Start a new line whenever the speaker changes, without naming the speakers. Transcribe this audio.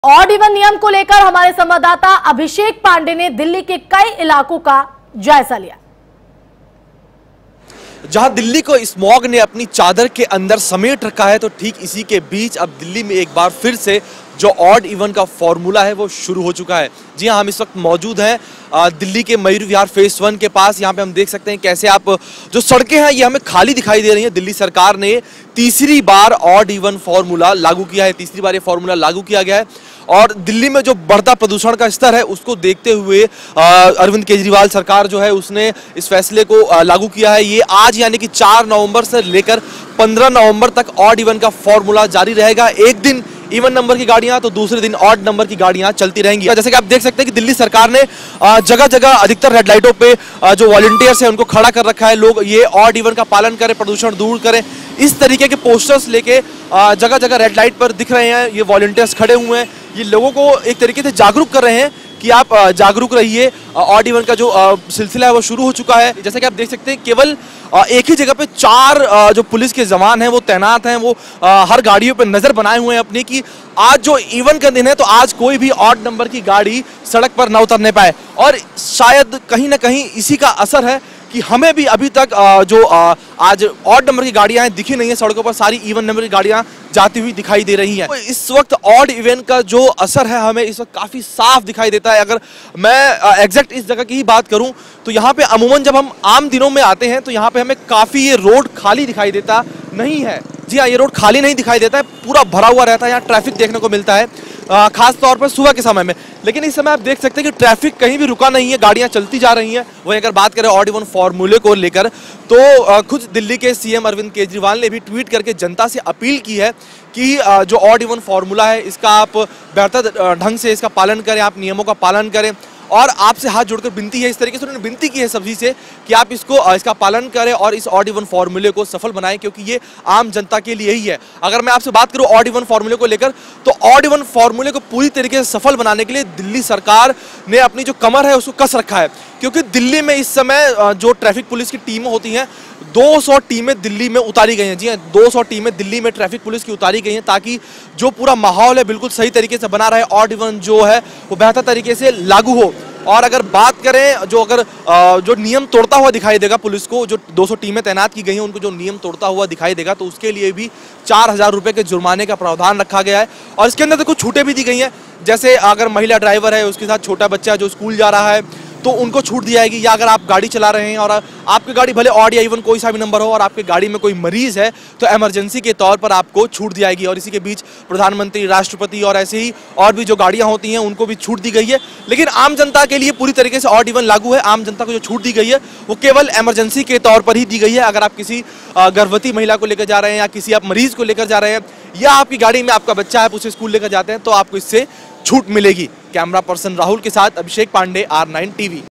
Odd even नियम को लेकर हमारे संवाददाता अभिषेक पांडे ने दिल्ली के कई इलाकों का जायजा लिया।
जहां दिल्ली को स्मॉग ने अपनी चादर के अंदर समेट रखा है, तो ठीक इसी के बीच अब दिल्ली में एक बार फिर से जो ऑड इवन का फॉर्मूला है वो शुरू हो चुका है। जी हां, हम इस वक्त मौजूद हैं दिल्ली के मयूर विहार फेज 1 के पास। यहाँ पे हम देख सकते हैं कैसे आप जो सड़कें हैं ये हमें खाली दिखाई दे रही हैं। दिल्ली सरकार ने तीसरी बार ऑड इवन फॉर्मूला लागू किया है, तीसरी बार ये फॉर्मूला लागू किया गया है और दिल्ली में जो बढ़ता प्रदूषण का स्तर है उसको देखते हुए अरविंद केजरीवाल सरकार जो है उसने इस फैसले को लागू किया है। ये आज यानी कि 4 नवंबर से लेकर 15 नवंबर तक ऑड इवन का फॉर्मूला जारी रहेगा। एक दिन इवन नंबर की गाड़ियां तो दूसरे दिन ऑड नंबर की गाड़ियां चलती रहेंगी। जैसे कि आप देख सकते हैं कि दिल्ली सरकार ने जगह जगह अधिकतर रेड लाइटों पे जो वॉलंटियर्स हैं उनको खड़ा कर रखा है। लोग ये ऑड इवन का पालन करें, प्रदूषण दूर करें, इस तरीके के पोस्टर्स लेके जगह जगह रेड लाइट पर दिख रहे हैं। ये वॉलंटियर्स खड़े हुए हैं, ये लोगों को एक तरीके से जागरूक कर रहे हैं कि आप जागरूक रहिए। ऑड इवन का जो सिलसिला है वो शुरू हो चुका है। जैसे कि आप देख सकते हैं केवल एक ही जगह पे 4 जो पुलिस के जवान हैं वो तैनात हैं। वो हर गाड़ियों पे नजर बनाए हुए हैं अपनी कि आज जो इवन का दिन है तो आज कोई भी ऑड नंबर की गाड़ी सड़क पर ना उतरने पाए। और शायद कहीं ना कहीं इसी का असर है कि हमें भी अभी तक जो आज ऑड नंबर की गाड़ियां हैं दिखी नहीं है सड़कों पर, सारी इवन नंबर की गाड़ियां जाती हुई दिखाई दे रही हैं। तो इस वक्त ऑड इवन का जो असर है हमें इस वक्त काफी साफ दिखाई देता है। अगर मैं एग्जैक्ट इस जगह की ही बात करूं तो यहाँ पे अमूमन जब हम आम दिनों में आते हैं तो यहाँ पे हमें काफी ये रोड खाली दिखाई देता नहीं है। जी हाँ, ये रोड खाली नहीं दिखाई देता है, पूरा भरा हुआ रहता है। यहाँ ट्रैफिक देखने को मिलता है खास तौर पर सुबह के समय में। लेकिन इस समय आप देख सकते हैं कि ट्रैफिक कहीं भी रुका नहीं है, गाड़ियां चलती जा रही हैं। वहीं अगर बात करें ऑड इवन फॉर्मूले को लेकर तो खुद दिल्ली के सीएम अरविंद केजरीवाल ने भी ट्वीट करके जनता से अपील की है कि जो ऑड इवन फॉर्मूला है इसका आप बेहतर ढंग से इसका पालन करें, आप नियमों का पालन करें। और आपसे हाथ जोड़कर विनती है, इस तरीके से उन्होंने विनती की है सभी से कि आप इसका पालन करें और इस ऑड इवन फॉर्मूले को सफल बनाएं, क्योंकि ये आम जनता के लिए ही है। अगर मैं आपसे बात करूं ऑड इवन फॉर्मूले को लेकर तो ऑड इवन फॉर्मूले को पूरी तरीके से सफल बनाने के लिए दिल्ली सरकार ने अपनी जो कमर है उसको कस रखा है। क्योंकि दिल्ली में इस समय जो ट्रैफिक पुलिस की टीमें होती हैं 200 टीमें दिल्ली में उतारी गई हैं। जी हाँ, 200 टीमें दिल्ली में ट्रैफिक पुलिस की उतारी गई हैं ताकि जो पूरा माहौल है बिल्कुल सही तरीके से बना रहे, ऑड इवन जो है वो बेहतर तरीके से लागू हो। और अगर बात करें जो नियम तोड़ता हुआ दिखाई देगा पुलिस को, जो 200 टीमें तैनात की गई हैं उनको जो नियम तोड़ता हुआ दिखाई देगा तो उसके लिए भी 4000 रुपये के जुर्माने का प्रावधान रखा गया है। और इसके अंदर तो कुछ छूटें भी दी गई हैं, जैसे अगर महिला ड्राइवर है उसके साथ छोटा बच्चा जो स्कूल जा रहा है तो उनको छूट दी जाएगी। या अगर आप गाड़ी चला रहे हैं और आपकी गाड़ी भले ऑड या इवन कोई सा भी नंबर हो और आपकी गाड़ी में कोई मरीज है तो इमरजेंसी के तौर पर आपको छूट दी जाएगी। और इसी के बीच प्रधानमंत्री, राष्ट्रपति और ऐसे ही और भी जो गाड़ियां होती हैं उनको भी छूट दी गई है। लेकिन आम जनता के लिए पूरी तरीके से ऑड इवन लागू है। आम जनता को जो छूट दी गई है वो केवल इमरजेंसी के तौर पर ही दी गई है। अगर आप किसी गर्भवती महिला को लेकर जा रहे हैं या किसी आप मरीज को लेकर जा रहे हैं या आपकी गाड़ी में आपका बच्चा है आप उसे स्कूल लेकर जाते हैं तो आपको इससे छूट मिलेगी। कैमरा पर्सन राहुल के साथ अभिषेक पांडे, R9 TV।